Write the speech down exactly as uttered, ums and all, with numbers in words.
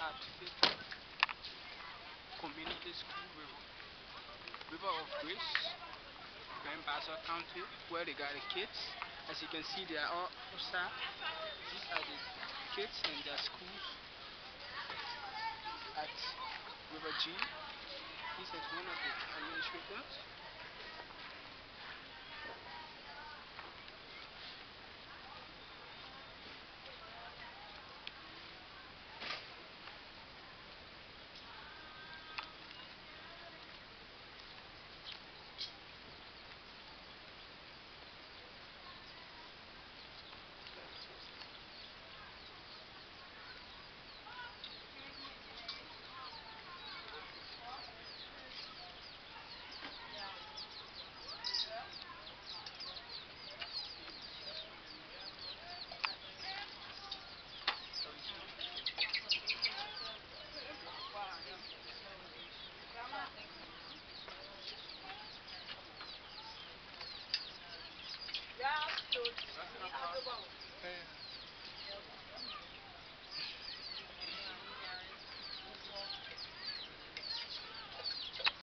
at Fifth Community School, River, River of Grace, in Bassa County, where they got the kids. As you can see, they are all outside. These are the kids in their schools at River G. This is one of the administrators.